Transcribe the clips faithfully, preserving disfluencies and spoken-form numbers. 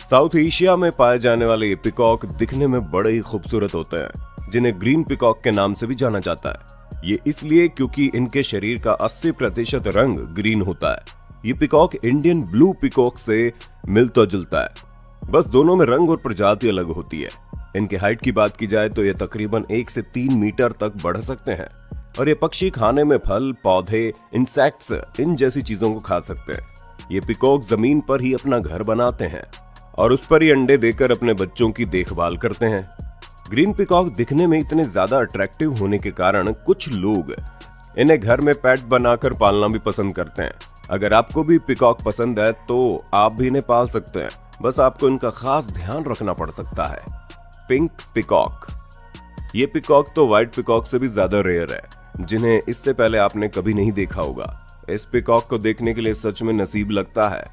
South Asia में पाए जाने वाले ये पिकॉक दिखने में बड़े ही खूबसूरत होते हैं, जिन्हें ग्रीन पिकॉक के नाम से भी जाना जाता है। ये इसलिए क्योंकि इनके शरीर का अस्सी प्रतिशत रंग ग्रीन होता है। ये पिकॉक इंडियन ब्लू पिकॉक से मिलता जुलता है, बस दोनों में रंग और प्रजाति अलग होती है। इनके हाइट की बात की जाए तो ये तकरीबन एक से तीन मीटर तक बढ़ सकते हैं और ये पक्षी खाने में फल, पौधे, इंसेक्ट्स इन जैसी चीजों को खा सकते हैं। ये पिकॉक जमीन पर ही अपना घर बनाते हैं और उस पर ही अंडे देकर अपने बच्चों की देखभाल करते हैं। ग्रीन पिकॉक दिखने में इतने ज्यादा अट्रैक्टिव होने के कारण कुछ लोग इन्हें घर में पेट बनाकर पालना भी पसंद करते हैं। अगर आपको भी पिकॉक पसंद है तो आप भी इन्हें पाल सकते हैं, बस आपको इनका खास ध्यान रखना पड़ सकता है। Pink peacock. ये पिकॉक तो व्हाइट पिकॉक से भी ज्यादा रेयर है, जिन्हें इससे पहले आपने कभी नहीं देखा होगा। इस पिकॉक को देखने के लिए सच में नसीब लगता है।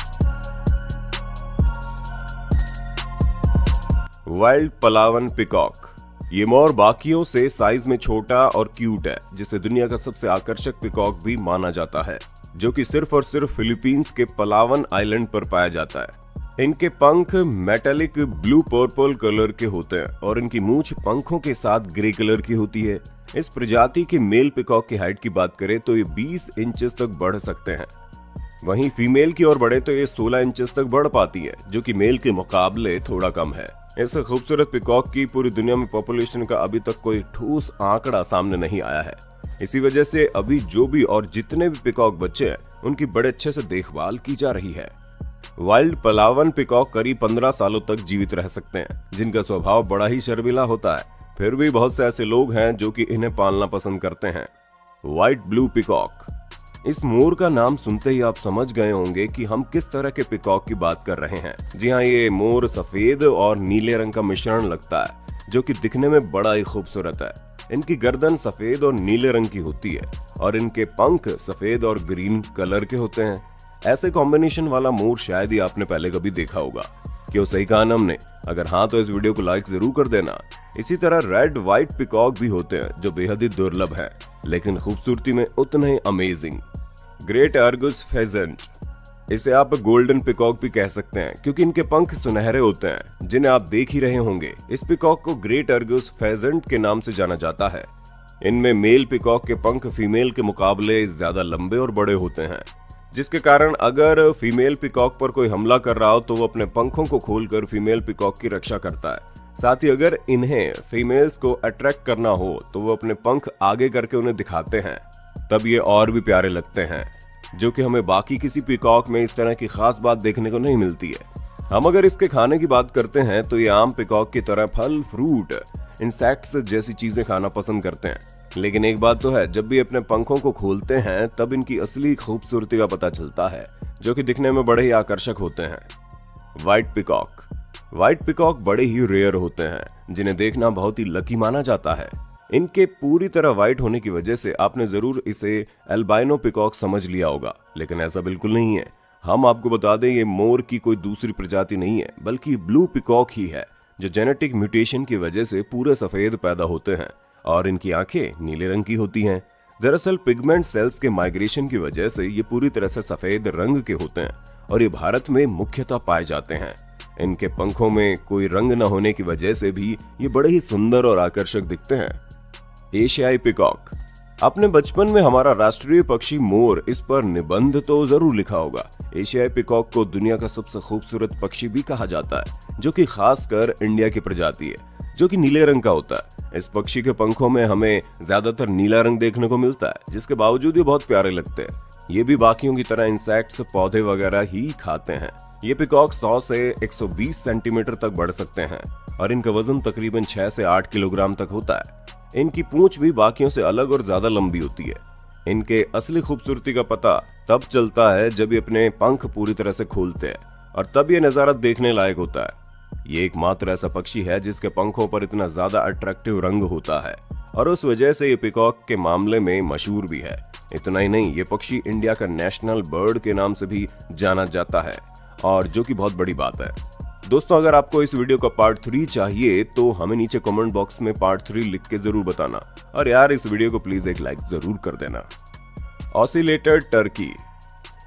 Wild Palawan peacock. ये मोर बाकियों से साइज में छोटा और क्यूट है, जिसे दुनिया का सबसे आकर्षक पिकॉक भी माना जाता है, जो कि सिर्फ और सिर्फ फिलीपींस के पलावन आइलैंड पर पाया जाता है। इनके पंख मेटालिक ब्लू पर्पल कलर के होते हैं और इनकी मूंछ पंखों के साथ ग्रे कलर की होती है। इस प्रजाति के मेल पिकॉक की हाइट की बात करें तो ये बीस इंचेस तक बढ़ सकते हैं, वहीं फीमेल की ओर बढ़े तो ये सोलह इंचेस तक बढ़ पाती है, जो कि मेल के मुकाबले थोड़ा कम है। इस खूबसूरत पिकॉक की पूरी दुनिया में पॉपुलेशन का अभी तक कोई ठोस आंकड़ा सामने नहीं आया है। इसी वजह से अभी जो भी और जितने भी पिकॉक बच्चे हैं, उनकी बड़े अच्छे से देखभाल की जा रही है। वाइल्ड पलावन पिकॉक करीब पंद्रह सालों तक जीवित रह सकते हैं, जिनका स्वभाव बड़ा ही शर्मिला होता है। फिर भी बहुत से ऐसे लोग हैं जो कि इन्हें पालना पसंद करते हैं। White blue peacock. इस मोर का नाम सुनते ही आप समझ गए होंगे कि हम किस तरह के पिकॉक की बात कर रहे हैं। जी हाँ, ये मोर सफेद और नीले रंग का मिश्रण लगता है, जो कि दिखने में बड़ा ही खूबसूरत है। इनकी गर्दन सफेद और नीले रंग की होती है और इनके पंख सफेद और ग्रीन कलर के होते हैं। ऐसे कॉम्बिनेशन वाला मोर शायद ही आपने पहले कभी देखा होगा। क्यों सही कहा ना हमने? अगर हाँ तो इस वीडियो को लाइक जरूर कर देना। इसी तरह रेड व्हाइट पिकॉक भी होते हैं, जो बेहद ही दुर्लभ है, लेकिन खूबसूरती में उतने ही अमेजिंग। Great argus pheasant. इसे आप गोल्डन पिकॉक भी कह सकते हैं, क्योंकि इनके पंख सुनहरे होते हैं, जिन्हें आप देख ही रहे होंगे। इस पिकॉक को ग्रेट आर्गस फेजेंट के नाम से जाना जाता है। इनमें मेल पिकॉक के पंख फीमेल के मुकाबले ज्यादा लंबे और बड़े होते हैं, जिसके कारण अगर फीमेल पिकॉक पर कोई हमला कर रहा हो तो वो अपने पंखों को खोलकर फीमेल पिकॉक की रक्षा करता है। साथ ही अगर इन्हें फीमेल्स को अट्रैक्ट करना हो तो वो अपने पंख आगे करके उन्हें दिखाते हैं, तब ये और भी प्यारे लगते हैं, जो कि हमें बाकी किसी पिकॉक में इस तरह की खास बात देखने को नहीं मिलती है। हम अगर इसके खाने की बात करते हैं तो ये आम पिकॉक की तरह फल, फ्रूट, इंसेक्ट्स जैसी चीजें खाना पसंद करते हैं। लेकिन एक बात तो है, जब भी अपने पंखों को खोलते हैं तब इनकी असली खूबसूरती का पता चलता है, जो कि दिखने में बड़े ही आकर्षक होते हैं। White peacock. व्हाइट पिकॉक बड़े ही रेयर होते हैं, जिन्हें देखना बहुत ही लकी माना जाता है। इनके पूरी तरह व्हाइट होने की वजह से आपने जरूर इसे एल्बाइनो पिकॉक समझ लिया होगा, लेकिन ऐसा बिल्कुल नहीं है। हम आपको बता दें, ये मोर की कोई दूसरी प्रजाति नहीं है, बल्कि ब्लू पिकॉक ही है, जो जेनेटिक म्यूटेशन की वजह से पूरे सफेद पैदा होते हैं और इनकी आंखें नीले रंग की होती हैं। दरअसल पिगमेंट सेल्स के माइग्रेशन की वजह से ये पूरी तरह से सफेद रंग के होते हैं और ये भारत में मुख्यतः पाए जाते हैं। इनके पंखों में कोई रंग न होने की वजह से भी ये बड़े ही सुंदर और आकर्षक दिखते हैं। एशियाई पिकॉक। अपने बचपन में हमारा राष्ट्रीय पक्षी मोर, इस पर निबंध तो जरूर लिखा होगा। एशियाई पिकॉक को दुनिया का सबसे खूबसूरत पक्षी भी कहा जाता है, जो कि खासकर इंडिया की प्रजाति है, जो कि नीले रंग का होता है। इस पक्षी के पंखों में हमें ज्यादातर नीला रंग देखने को मिलता है, जिसके बावजूद ये बहुत प्यारे लगते हैं। ये भी बाकियों की तरह इंसेक्ट्स, पौधे वगैरह ही खाते हैं। ये पिकॉक सौ से एक सौ बीस सेंटीमीटर तक बढ़ सकते हैं और इनका वजन तकरीबन छह से आठ किलोग्राम तक होता है। इनकी पूंछ भी बाकियों से अलग और ज्यादा लंबी होती है। इनके असली खूबसूरती का पता तब चलता है जब ये अपने पंख पूरी तरह से खोलते हैं, और तब ये नजारा देखने लायक होता है। ये एकमात्र ऐसा पक्षी है जिसके पंखों पर इतना ज्यादा अट्रैक्टिव रंग होता है, और उस वजह से ये पिकॉक के मामले में मशहूर भी है। इतना ही नहीं, ये पक्षी इंडिया का नेशनल बर्ड के नाम से भी जाना जाता है, और जो कि बहुत बड़ी बात है। दोस्तों, अगर आपको इस वीडियो का पार्ट थ्री चाहिए तो हमें नीचे कमेंट बॉक्स में पार्ट थ्री लिख के जरूर बताना, और यार इस वीडियो को प्लीज एक लाइक जरूर कर देना। Ocellated turkey.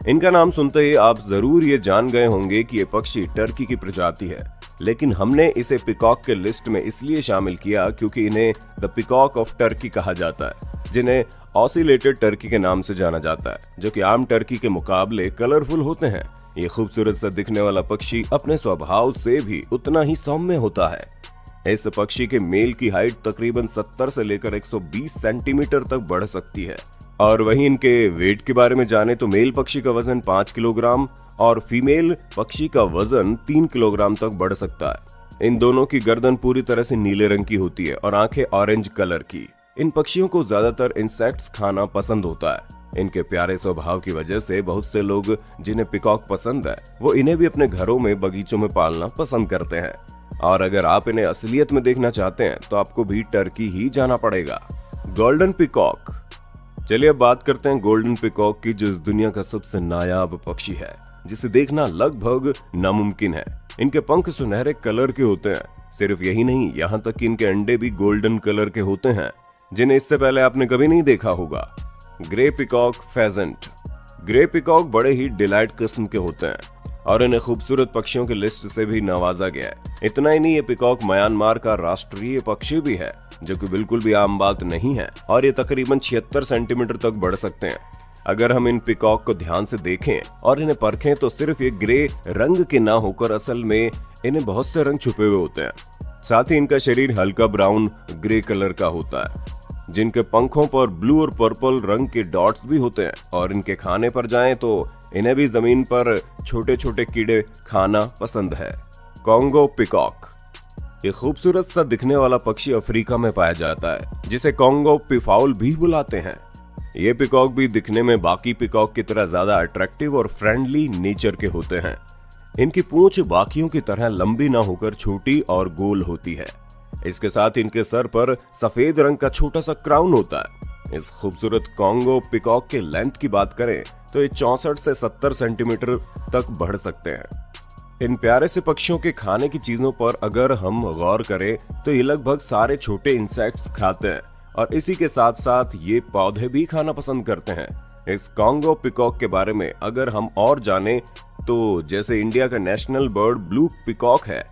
इनका नाम सुनते ही आप जरूर ये जान गए होंगे कि ये पक्षी टर्की की प्रजाति है, लेकिन हमने इसे पिकॉक के लिस्ट में इसलिए शामिल किया क्योंकि इन्हें द पिकॉक ऑफ टर्की कहा जाता है, जिन्हें ऑसिलेटेड टर्की के नाम से जाना जाता है, जो कि आम टर्की के मुकाबले कलरफुल होते हैं। ये खूबसूरत सा दिखने वाला पक्षी अपने स्वभाव से भी उतना ही सौम्य होता है। इस पक्षी के मेल की हाइट तकरीबन सत्तर से लेकर एक सौ बीस सेंटीमीटर तक बढ़ सकती है। और वहीं इनके वेट के बारे में जाने तो मेल पक्षी का वजन पाँच किलोग्राम और फीमेल पक्षी का वजन तीन किलोग्राम तक बढ़ सकता है। इन दोनों की गर्दन पूरी तरह से नीले रंग की होती है और आंखें ऑरेंज कलर की। इन पक्षियों को ज्यादातर इंसेक्ट्स खाना पसंद होता है। इनके प्यारे स्वभाव की वजह से बहुत से लोग जिन्हें पिकॉक पसंद है वो इन्हें भी अपने घरों में बगीचों में पालना पसंद करते हैं। और अगर आप इन्हें असलियत में देखना चाहते हैं तो आपको भी टर्की ही जाना पड़ेगा। Golden peacock. चलिए अब बात करते हैं गोल्डन पिकॉक की, जो इस दुनिया का सबसे नायाब पक्षी है, जिसे देखना लगभग नामुमकिन है। इनके पंख सुनहरे कलर के होते हैं। सिर्फ यही नहीं, यहाँ तक कि इनके अंडे भी गोल्डन कलर के होते हैं, जिन्हें इससे पहले आपने कभी नहीं देखा होगा। Grey peacock pheasant. Grey peacock बड़े ही डिलाइट किस्म के होते हैं और इन्हें खूबसूरत पक्षियों की लिस्ट से भी नवाजा गया है। इतना ही नहीं, ये पिकॉक म्यांमार का राष्ट्रीय पक्षी भी है, जो कि बिल्कुल भी आम बात नहीं है। और ये तकरीबन छिहत्तर सेंटीमीटर तक बढ़ सकते हैं। अगर हम इन पिकॉक को ध्यान से देखें और इन्हें परखें तो सिर्फ ये ग्रे रंग के ना होकर असल में इन्हें बहुत से रंग छुपे हुए होते हैं। साथ ही इनका शरीर हल्का ब्राउन ग्रे कलर का होता है, जिनके पंखों पर ब्लू और पर्पल रंग के डॉट्स भी होते हैं। और इनके खाने पर जाएं तो इन्हें भी जमीन पर छोटे छोटे कीड़े खाना पसंद है। Congo peacock. ये खूबसूरत सा दिखने वाला पक्षी अफ्रीका में पाया जाता है, जिसे कॉन्गो पिफाउल भी बुलाते हैं। ये पिकॉक भी दिखने में बाकी पिकॉक की तरह ज्यादा अट्रैक्टिव और फ्रेंडली नेचर के होते हैं। इनकी पूंछ बाकियों की तरह लंबी ना होकर छोटी और गोल होती है। इसके साथ इनके सर पर सफेद रंग का छोटा सा क्राउन होता है। इस खूबसूरत कॉन्गो पिकॉक के लेंथ की बात करें तो ये चौसठ से सत्तर सेंटीमीटर तक बढ़ सकते हैं। इन प्यारे से पक्षियों के खाने की चीजों पर अगर हम गौर करें तो ये लगभग सारे छोटे इंसेक्ट्स खाते हैं और इसी के साथ साथ ये पौधे भी खाना पसंद करते हैं। इस कॉन्गो पिकॉक के बारे में अगर हम और जानें तो जैसे इंडिया का नेशनल बर्ड ब्लू पिकॉक है,